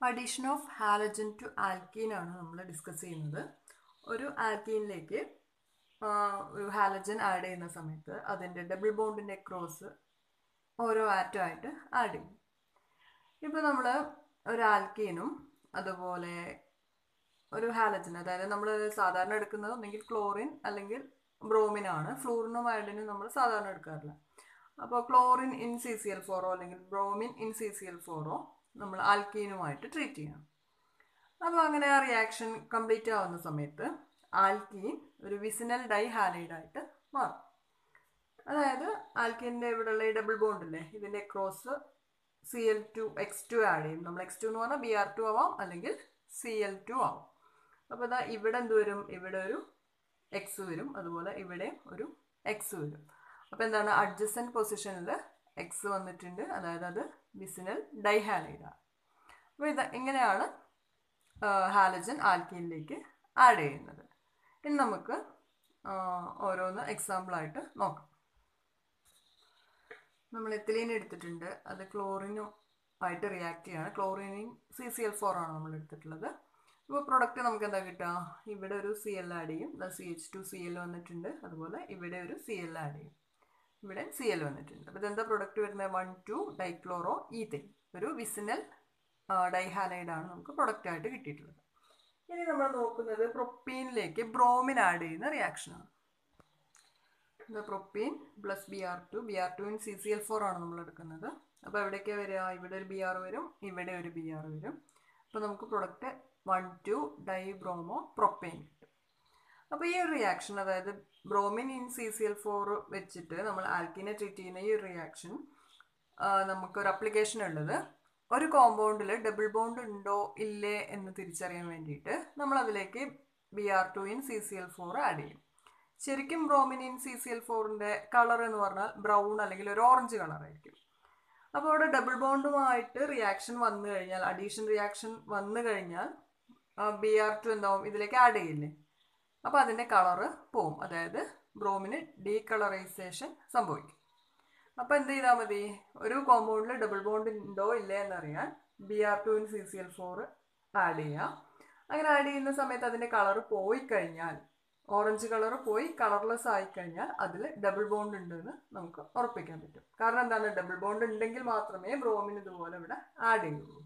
Addition of halogen to alkene ആണ് നമ്മൾ discuss ചെയ്യുന്നത്. ഒരു ആൽക്കീനിലേക്ക് ഒരു ഹാലജൻ ആഡ് ചെയ്യുന്ന സമയത്ത് അതിൻ്റെ ഡബിൾ ബോണ്ടിൻ്റെ ക്രോസ് ഓരോ ആറ്റമായിട്ട് ആഡ് ചെയ്യും. ഇപ്പോൾ നമ്മൾ ഒരു ആൽക്കീനും അതുപോലെ ഒരു ഹാലജൻ, അതായത് നമ്മൾ സാധാരണ എടുക്കുന്നത് ഒന്നെങ്കിൽ ക്ലോറിൻ അല്ലെങ്കിൽ ബ്രോമിൻ ആണ്. ഫ്ലൂറിനും അയഡിനും നമ്മൾ സാധാരണ എടുക്കാറില്ല. അപ്പോൾ ക്ലോറിൻ ഇൻ CCl4 അല്ലെങ്കിൽ ബ്രോമിൻ ഇൻ CCl4 നമ്മൾ ആൽക്കീനുമായിട്ട് ട്രീറ്റ് ചെയ്യണം. അപ്പോൾ അങ്ങനെ ആ റിയാക്ഷൻ കംപ്ലീറ്റ് ആവുന്ന സമയത്ത് ആൽക്കീൻ ഒരു വിസിനൽ ഡൈഹാലൈഡായിട്ട് മാറും. അതായത് ആൽക്കീൻ്റെ ഇവിടെയുള്ള ഈ ഡബിൾ ബോണ്ടില്ലേ, ഇതിൻ്റെ ക്രോസ് Cl2X2 ആഡ് ചെയ്യും. നമ്മൾ X2 എന്ന് പറഞ്ഞാൽ Br2 ആവാം അല്ലെങ്കിൽ Cl2 ആവും. അപ്പോൾ ഇതാ ഇവിടെ എന്ത് വരും, ഇവിടെ ഒരു എക്സ് വരും, അതുപോലെ ഇവിടെ ഒരു എക്സ് വരും. അപ്പോൾ എന്താണ്, അഡ്ജസൻറ്റ് പൊസിഷനിൽ എക്സ് വന്നിട്ടുണ്ട്, അതായത് അത് വിസിനൽ ഡൈഹാലൈഡാണ്. അപ്പോൾ ഇങ്ങനെയാണ് ഹാലജൻ ആൽക്കീനിലേക്ക് ആഡ് ചെയ്യുന്നത്. ഇനി നമുക്ക് ഓരോന്ന് എക്സാമ്പിളായിട്ട് നോക്കാം. നമ്മൾ എത്തിലീൻ എടുത്തിട്ടുണ്ട്, അത് ക്ലോറിനും ആയിട്ട് റിയാക്ട് ചെയ്യാണ്. ക്ലോറിനും CCl4 ആണ് നമ്മൾ എടുത്തിട്ടുള്ളത്. ഇപ്പോൾ പ്രൊഡക്റ്റ് നമുക്ക് എന്താ കിട്ടുക, ഇവിടെ ഒരു Cl ആഡ് ചെയ്യും, CH2Cl വന്നിട്ടുണ്ട്, അതുപോലെ ഇവിടെ ഒരു Cl ആഡ് ചെയ്യും, ഇവിടെ Cl വന്നിട്ടുണ്ട്. അപ്പോൾ ഇതെന്താ പ്രൊഡക്റ്റ് വരുന്നത്, 1,2 ഡൈക്ലോറോ ഈഥൈൻ, ഒരു വിസിനൽ ഡൈഹാലൈഡാണ് നമുക്ക് പ്രൊഡക്റ്റായിട്ട് കിട്ടിയിട്ടുള്ളത്. ഇനി നമ്മൾ നോക്കുന്നത് പ്രൊപ്പീനിലേക്ക് ബ്രോമിൻ ആഡ് ചെയ്യുന്ന റിയാക്ഷനാണ്. Propene plus Br2 in CCl4 ആണ് നമ്മൾ എടുക്കുന്നത്. അപ്പോൾ എവിടേക്കാണ് വരിക, ഇവിടെ ഒരു Br വരും, ഇവിടെ ഒരു Br വരും. അപ്പോൾ നമുക്ക് പ്രൊഡക്റ്റ് 1,2 ഡൈബ്രോമോ പ്രൊപ്പൈൻ കിട്ടും. അപ്പോൾ ഈ ഒരു റിയാക്ഷൻ, അതായത് ബ്രോമിൻ ഇൻ CCl4 വെച്ചിട്ട് നമ്മൾ ആൽക്കീനെ ട്രീറ്റ് ചെയ്യുന്ന ഈ ഒരു റിയാക്ഷൻ നമുക്കൊരു അപ്ലിക്കേഷൻ ഉള്ളത് ഒരു കോമ്പൗണ്ടിൽ ഡബിൾ ബോണ്ട് ഉണ്ടോ ഇല്ലേ എന്ന് തിരിച്ചറിയാൻ വേണ്ടിയിട്ട് നമ്മൾ അതിലേക്ക് Br2 ഇൻ CCl4 ആഡ് ചെയ്യും. ശരിക്കും ബ്രോമിൻ ഇൻ CCl4ൻ്റെ കളർ എന്ന് പറഞ്ഞാൽ ബ്രൗൺ അല്ലെങ്കിൽ ഒരു ഓറഞ്ച് കളറായിരിക്കും. അപ്പോൾ അവിടെ ഡബിൾ ബോണ്ടുമായിട്ട് റിയാക്ഷൻ വന്നു കഴിഞ്ഞാൽ, അഡീഷൻ റിയാക്ഷൻ വന്നു കഴിഞ്ഞാൽ Br2 എന്താവും, ഇതിലേക്ക് ആഡ് ചെയ്യില്ലേ, അപ്പോൾ അതിൻ്റെ കളറ് പോവും, അതായത് ബ്രോമിന് ഡീകളറൈസേഷൻ സംഭവിക്കും. അപ്പോൾ എന്ത് ചെയ്താൽ മതി, ഒരു കോമ്പൗണ്ടിൽ ഡബിൾ ബോണ്ട് ഉണ്ടോ ഇല്ലേ എന്നറിയാൻ Br2 ഇൻ CCl4 ആഡ് ചെയ്യുക. അങ്ങനെ ആഡ് ചെയ്യുന്ന സമയത്ത് അതിൻ്റെ കളറ് പോയി കഴിഞ്ഞാൽ, ഓറഞ്ച് കളറ് പോയി കളർലെസ് ആയിക്കഴിഞ്ഞാൽ അതിൽ ഡബിൾ ബോണ്ട് ഉണ്ടെന്ന് നമുക്ക് ഉറപ്പിക്കാൻ പറ്റും. കാരണം എന്താണ്, ഡബിൾ ബോണ്ട് ഉണ്ടെങ്കിൽ മാത്രമേ ബ്രോമിൻ ഇതുപോലെ ഇവിടെ ആഡ് ചെയ്യുള്ളൂ.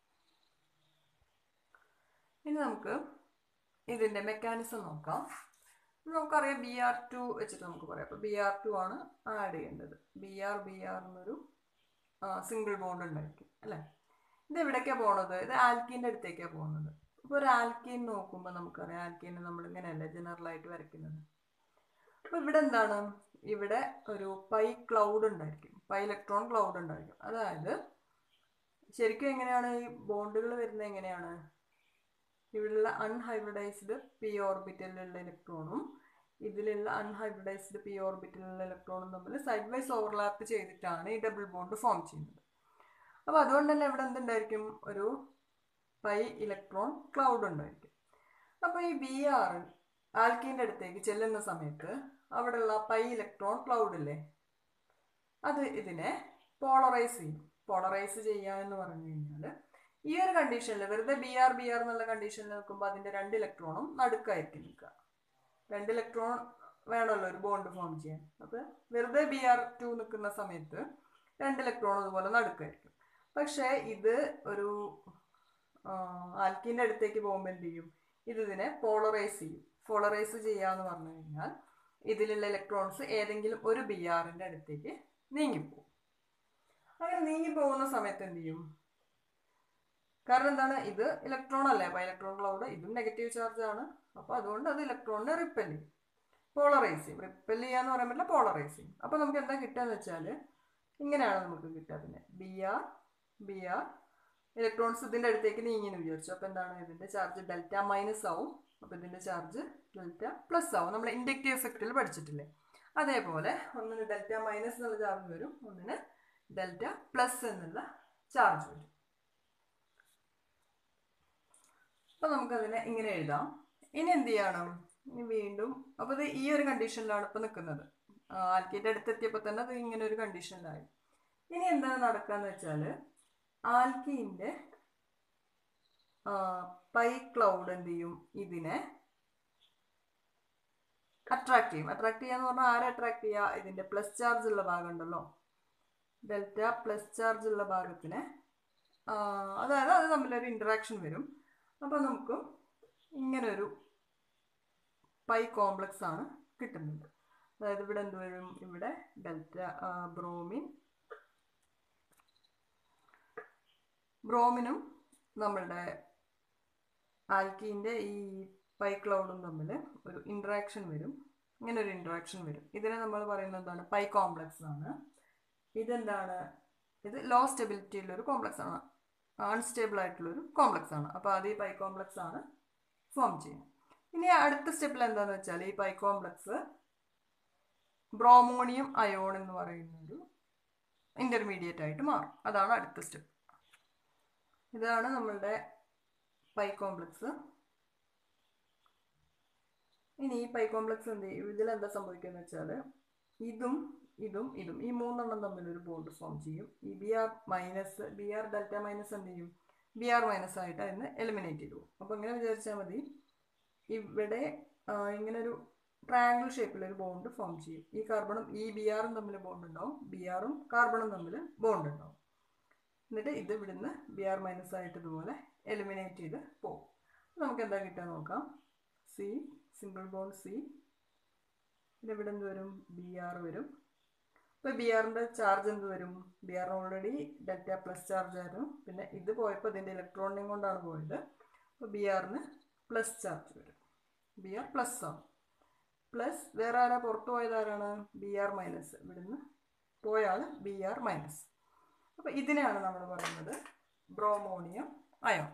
ഇനി നമുക്ക് ഇതിൻ്റെ മെക്കാനിസം നോക്കാം. നമുക്കറിയാം Br2 വെച്ചിട്ട് നമുക്ക് പറയാം. അപ്പോൾ Br2 ആണ് ആഡ് ചെയ്യേണ്ടത്. Br എന്നൊരു സിംഗിൾ ബോണ്ട് ഉണ്ടായിരിക്കും അല്ലേ. ഇത് എവിടേക്കാണ് പോകുന്നത്, ഇത് ആൽക്കീൻ്റെ അടുത്തേക്കാണ് പോകുന്നത്. ഇപ്പോൾ ഒരു ആൽക്കീൻ നോക്കുമ്പോൾ നമുക്കറിയാം, ആൽക്കീനെ നമ്മൾ ഇങ്ങനെയല്ലേ ജനറലായിട്ട് വരയ്ക്കുന്നത്. അപ്പോൾ ഇവിടെ എന്താണ്, ഇവിടെ ഒരു പൈ ക്ലൗഡ് ഉണ്ടായിരിക്കും, പൈ ഇലക്ട്രോൺ ക്ലൗഡ് ഉണ്ടായിരിക്കും. അതായത് ശരിക്കും എങ്ങനെയാണ് ഈ ബോണ്ടുകൾ വരുന്നത്, എങ്ങനെയാണ്, ഇവിടെയുള്ള അൺഹൈബ്രിഡൈസ്ഡ് p ഓർബിറ്റലിലുള്ള ഇലക്ട്രോണും ഇതിലുള്ള അൺഹൈബ്രിഡൈസ്ഡ് p ഓർബിറ്റലിലുള്ള ഇലക്ട്രോണും തമ്മിൽ സൈഡ് വൈസ് ഓവർലാപ്പ് ചെയ്തിട്ടാണ് ഈ ഡബിൾ ബോണ്ട് ഫോം ചെയ്യുന്നത്. അപ്പോൾ അതുകൊണ്ട് തന്നെ ഇവിടെ എന്തുണ്ടായിരിക്കും, ഒരു പൈ ഇലക്ട്രോൺ ക്ലൗഡ് ഉണ്ടായിരിക്കും. അപ്പോൾ ഈ Br ആൽക്കീൻ്റെ അടുത്തേക്ക് ചെല്ലുന്ന സമയത്ത് അവിടെയുള്ള പൈ ഇലക്ട്രോൺ ക്ലൗഡ് ഇല്ലേ, അത് ഇതിനെ പോളറൈസ് ചെയ്യും. പോളറൈസ് ചെയ്യുക എന്ന് പറഞ്ഞു കഴിഞ്ഞാൽ ഈ ഒരു കണ്ടീഷനിൽ വെറുതെ Br എന്നുള്ള കണ്ടീഷനിൽ നിൽക്കുമ്പോൾ അതിൻ്റെ 2 ഇലക്ട്രോണും നടുക്കായിരിക്കും നിൽക്കുക. 2 ഇലക്ട്രോൺ വേണമല്ലോ ഒരു ബോണ്ട് ഫോം ചെയ്യാൻ. അപ്പോൾ വെറുതെ Br2 നിൽക്കുന്ന സമയത്ത് 2 ഇലക്ട്രോൺ അതുപോലെ നടുക്കായിരിക്കും. പക്ഷേ ഇത് ഒരു ആൽക്കീൻ്റെ അടുത്തേക്ക് പോകുമ്പോൾ എന്ത് ചെയ്യും, ഇതിനെ പോളറൈസ് ചെയ്യും. പോളറൈസ് ചെയ്യുക എന്ന് പറഞ്ഞു കഴിഞ്ഞാൽ ഇതിലുള്ള ഇലക്ട്രോൺസ് ഏതെങ്കിലും ഒരു Brൻ്റെ അടുത്തേക്ക് നീങ്ങിപ്പോകും. അങ്ങനെ നീങ്ങിപ്പോകുന്ന സമയത്ത് എന്ത് ചെയ്യും, കാരണം എന്താണ്, ഇത് ഇലക്ട്രോൺ അല്ലേ, അപ്പോൾ ഇലക്ട്രോൺ ക്ലൗഡ് ഇതും നെഗറ്റീവ് ചാർജ് ആണ്. അപ്പോൾ അതുകൊണ്ട് അത് ഇലക്ട്രോണിനെ റിപ്പൽ ചെയ്യും, പോളറൈസ് ചെയ്യും. റിപ്പൽ ചെയ്യുക എന്ന് പറയാൻ പറ്റില്ല, പോളറൈസ് ചെയ്യും. അപ്പോൾ നമുക്ക് എന്താ കിട്ടുക എന്ന് വെച്ചാൽ ഇങ്ങനെയാണ് നമുക്ക് കിട്ടുക. അതിന് Br ഇലക്ട്രോൺസ് ഇതിൻ്റെ അടുത്തേക്ക് നീങ്ങിയെന്ന് വിചാരിച്ചു. അപ്പോൾ എന്താണ്, ഇതിൻ്റെ ചാർജ് ഡെൽറ്റ മൈനസ് ആവും, അപ്പോൾ ഇതിൻ്റെ ചാർജ് ഡെൽറ്റ പ്ലസ് ആവും. നമ്മൾ ഇൻഡക്റ്റീവ് എഫക്റ്റിൽ പഠിച്ചിട്ടില്ലേ, അതേപോലെ ഒന്നിന് ഡെൽറ്റ മൈനസ് എന്നുള്ള ചാർജ് വരും, ഒന്നിന് ഡെൽറ്റ പ്ലസ് എന്നുള്ള ചാർജ് വരും. അപ്പോൾ നമുക്കതിനെ ഇങ്ങനെ എഴുതാം. ഇനി എന്ത് ചെയ്യണം, ഇനി വീണ്ടും, അപ്പോൾ ഇത് ഈ ഒരു കണ്ടീഷനിലാണ് ഇപ്പോൾ നിൽക്കുന്നത്. ആൽക്കീൻ്റെ അടുത്തെത്തിയപ്പോൾ തന്നെ അത് ഇങ്ങനെ ഒരു കണ്ടീഷനിലായി. ഇനി എന്താണ് നടക്കുക എന്ന് വെച്ചാൽ, ആൽക്കീൻ്റെ പൈ ക്ലൗഡ് എന്ത് ചെയ്യും, ഇതിനെ അട്രാക്ട് ചെയ്യും. അട്രാക്ട് ചെയ്യാന്ന് പറഞ്ഞാൽ ആരെ അട്രാക്ട് ചെയ്യുക, ഇതിന്റെ പ്ലസ് ചാർജ് ഉള്ള ഭാഗം ഉണ്ടല്ലോ, ഡെൽറ്റ പ്ലസ് ചാർജ് ഉള്ള ഭാഗത്തിന്, അതായത് അത് തമ്മിലൊരു ഇന്ററാക്ഷൻ വരും. അപ്പൊ നമുക്ക് ഇങ്ങനൊരു പൈ കോംപ്ലക്സ് ആണ് കിട്ടുന്നത്. അതായത് ഇവിടെ എന്ത് വരും, ഇവിടെ ഡെൽറ്റ ബ്രോമിനും നമ്മളുടെ ആൽക്കീൻ്റെ ഈ പൈ ക്ലൗഡും തമ്മിൽ ഒരു ഇന്ററാക്ഷൻ വരും. ഇങ്ങനെ ഒരു ഇന്ററാക്ഷൻ വരും. ഇതിനെ നമ്മൾ പറയുന്നത് എന്താണ്, പൈ കോംപ്ലക്സ് ആണ്. ഇതെന്താണ്, ഇത് ലോ സ്റ്റെബിലിറ്റിയിലൊരു കോംപ്ലക്സ് ആണ്, അൺസ്റ്റേബിൾ ആയിട്ടുള്ളൊരു കോംപ്ലക്സ് ആണ്. അപ്പോൾ അത് ഈ പൈ കോംപ്ലക്സ് ആണ് ഫോം ചെയ്യുന്നത്. ഇനി അടുത്ത സ്റ്റെപ്പിൽ എന്താണെന്ന് വെച്ചാൽ ഈ പൈ കോംപ്ലക്സ് ബ്രോമോണിയം അയോൺ എന്ന് പറയുന്നൊരു ഇന്റർമീഡിയറ്റ് ആയിട്ട് മാറും. അതാണ് അടുത്ത സ്റ്റെപ്പ്. ഇതാണ് നമ്മളുടെ പൈ കോംപ്ലക്സ്. ഇനി ഈ പൈ കോംപ്ലക്സ് എന്ത് ചെയ്യും, ഇതിലെന്താ സംഭവിക്കുക എന്ന് വെച്ചാൽ ഇതും ഇതും ഇതും ഈ മൂന്നെണ്ണം തമ്മിലൊരു ബോണ്ട് ഫോം ചെയ്യും. ഈ ബി ആർ ഡെൽറ്റ മൈനസ് എന്ത് ചെയ്യും, ബി ആർ മൈനസ് ആയിട്ട് അതിന് എലിമിനേറ്റ് ചെയ്തു. അപ്പോൾ ഇങ്ങനെ വിചാരിച്ചാൽ മതി, ഇവിടെ ഇങ്ങനൊരു ട്രയാങ്കിൾ ഷേപ്പിലൊരു ബോണ്ട് ഫോം ചെയ്യും. ഈ കാർബണും ഈ ബി ആറും തമ്മിൽ ബോണ്ട് ഉണ്ടാവും, ബി ആറും കാർബണും തമ്മിൽ ബോണ്ട് ഉണ്ടാവും. എന്നിട്ട് ഇത് ഇവിടുന്ന് ബി ആർ മൈനസ് ആയിട്ട് ഇതുപോലെ എലിമിനേറ്റ് ചെയ്ത് പോകും. നമുക്ക് എന്താ കിട്ടുക നോക്കാം. സി സിംഗിൾ ബോണ്ട് സി, പിന്നെ ഇവിടെ എന്ത് വരും, ബി ആർ വരും. ഇപ്പോൾ ബി ആറിൻ്റെ ചാർജ് എന്ത് വരും, ബി ആറിന് ഓൾറെഡി ഡെൽറ്റ പ്ലസ് ചാർജ് ആയിരുന്നു, പിന്നെ ഇത് പോയപ്പോൾ ഇതിൻ്റെ ഇലക്ട്രോണിനെയും കൊണ്ടാണ് പോയത്. അപ്പോൾ ബി ആറിന് പ്ലസ് ചാർജ് വരും, ബി ആർ പ്ലസ് ആവും. പ്ലസ് വേറെ ആരാ പുറത്തു പോയത്, ആരാണ്, ബി ആർ മൈനസ്, ഇവിടുന്ന് പോയാൽ ബി ആർ മൈനസ്. അപ്പോൾ ഇതിനെയാണ് നമ്മൾ പറയുന്നത് ബ്രോമോണിയം അയോൺ.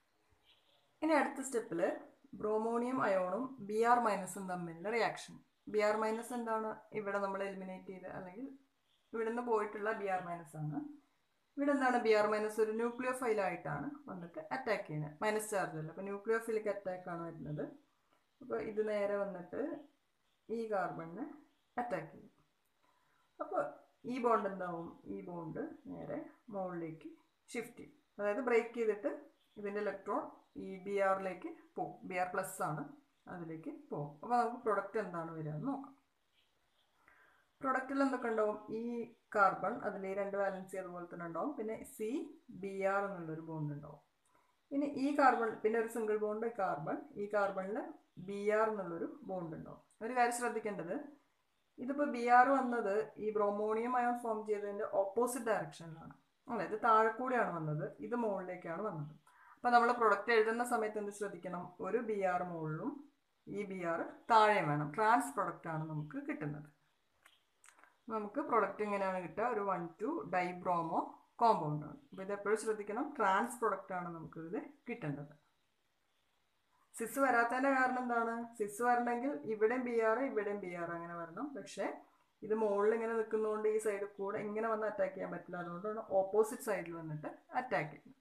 ഇനി അടുത്ത സ്റ്റെപ്പിൽ ബ്രോമോണിയം അയോണും ബി ആർ മൈനസും തമ്മിലുള്ള റിയാക്ഷൻ. ബി ആർ മൈനസ് എന്താണ്, ഇവിടെ നമ്മൾ എലിമിനേറ്റ് ചെയ്ത് അല്ലെങ്കിൽ ഇവിടുന്ന് പോയിട്ടുള്ള ബി ആർ മൈനസ് ആണ്. ഇവിടെ എന്താണ്, ബി ആർ മൈനസ് ഒരു ന്യൂക്ലിയോഫൈലായിട്ടാണ് വന്നിട്ട് അറ്റാക്ക് ചെയ്യുന്നത്, മൈനസ് ചാർജ് അല്ല. അപ്പോൾ ന്യൂക്ലിയോഫിലിക് അറ്റാക്കാണ് വരുന്നത്. അപ്പോൾ ഇത് നേരെ വന്നിട്ട് ഈ കാർബണിനെ അറ്റാക്ക് ചെയ്യും. അപ്പോൾ ഈ ബോണ്ട് എന്താവും, ഈ ബോണ്ട് നേരെ മുകളിലേക്ക് ഷിഫ്റ്റ് ചെയ്യും. അതായത് ബ്രേക്ക് ചെയ്തിട്ട് ഇതിൻ്റെ ഇലക്ട്രോൺ ഈ ബി ആറിലേക്ക് പോകും. ബി ആർ പ്ലസ് ആണ്, അതിലേക്ക് പോകും. അപ്പോൾ നമുക്ക് പ്രൊഡക്റ്റ് എന്താണ് വരിക എന്ന് നോക്കാം. പ്രൊഡക്റ്റിൽ എന്തൊക്കെ ഉണ്ടാവും, ഈ കാർബൺ അതിൽ ഈ രണ്ട് വാലൻസി അതുപോലെ തന്നെ ഉണ്ടാവും, പിന്നെ സി ബി ആർ എന്നുള്ളൊരു ബോണ്ട് ഉണ്ടാവും. ഇനി ഈ കാർബൺ പിന്നെ ഒരു സിംഗിൾ ബോണ്ട് കാർബൺ, ഈ കാർബണിൽ ബി ആർ എന്നുള്ളൊരു ബോണ്ട് ഉണ്ടാവും. ഒരു കാര്യം ശ്രദ്ധിക്കേണ്ടത്, ഇതിപ്പോൾ ബി ആർ വന്നത് ഈ ബ്രോമോണിയം അയോൺ ഫോം ചെയ്തതിൻ്റെ ഓപ്പോസിറ്റ് ഡയറക്ഷനിലാണ്, അല്ലേ, ഇത് താഴെ കൂടെയാണ് വന്നത്, ഇത് മുകളിലേക്കാണ് വന്നത്. അപ്പോൾ നമ്മൾ പ്രൊഡക്റ്റ് എഴുതുന്ന സമയത്ത് എന്ത് ശ്രദ്ധിക്കണം, ഒരു ബി ആർ മുകളിലും ഈ ബി ആർ താഴെയും വേണം. ട്രാൻസ് പ്രൊഡക്റ്റ് ആണ് നമുക്ക് കിട്ടുന്നത്. നമുക്ക് പ്രൊഡക്റ്റ് എങ്ങനെയാണ് കിട്ടുക, ഒരു 1,2 ഡൈബ്രോമോ കോമ്പൗണ്ട് ആണ്. അപ്പോൾ ഇത് എപ്പോഴും ശ്രദ്ധിക്കണം, ട്രാൻസ് പ്രൊഡക്റ്റ് ആണ് നമുക്ക് ഇതിൽ കിട്ടേണ്ടത്. സിസ് വരാത്തതിൻ്റെ കാരണം എന്താണ്, സിസ് വരണമെങ്കിൽ ഇവിടെയും ബി ആർ ഇവിടെയും ബി ആർ അങ്ങനെ വരണം. പക്ഷേ ഇത് മുകളിൽ ഇങ്ങനെ നിൽക്കുന്നതുകൊണ്ട് ഈ സൈഡിൽ കൂടെ ഇങ്ങനെ വന്ന് അറ്റാക്ക് ചെയ്യാൻ പറ്റില്ല. അതുകൊണ്ടാണ് ഓപ്പോസിറ്റ് സൈഡിൽ വന്നിട്ട് അറ്റാക്ക് ചെയ്യുന്നത്.